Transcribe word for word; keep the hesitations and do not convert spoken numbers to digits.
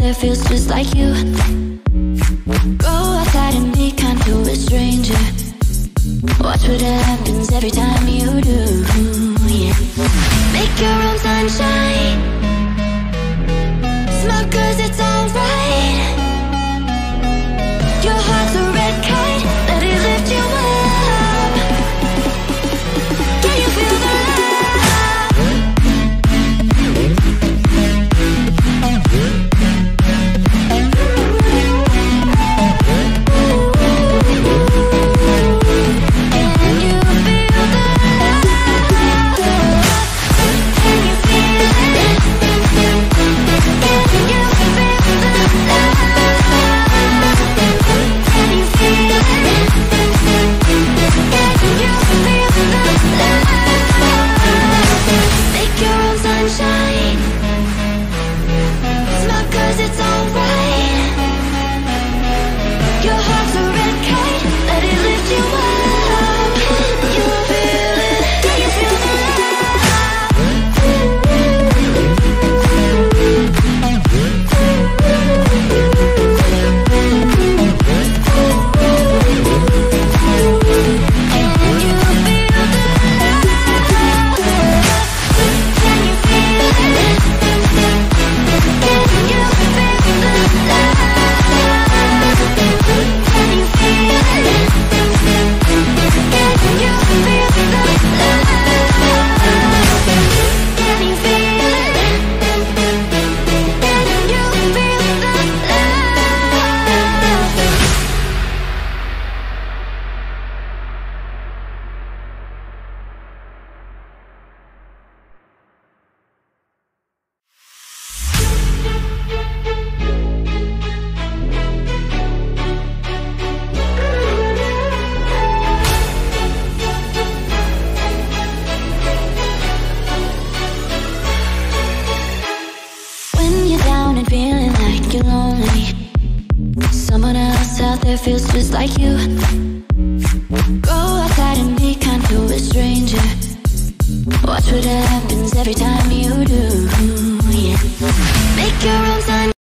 there feels just like you. Go outside and be kind to a stranger. Watch what happens every time you do, yeah. Make your own sunshine. Smile cause it's alright. Your heart's a red kite, let it lift you up. Can you feel the love? Feels just like you. Go outside and be kind to a stranger. Watch what happens every time you do, yeah. Make your own sunshine.